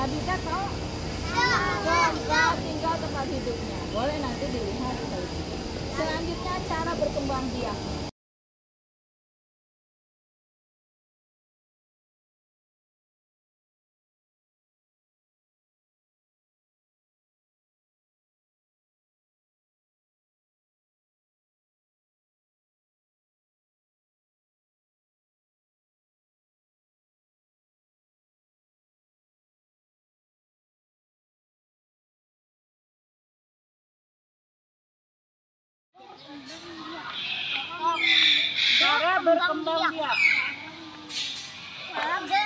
Nabila tahu? Tinggal tempat hidupnya. Boleh nanti dilihat di televisi. Selanjutnya cara berkembang biak. Cara berkembang biak.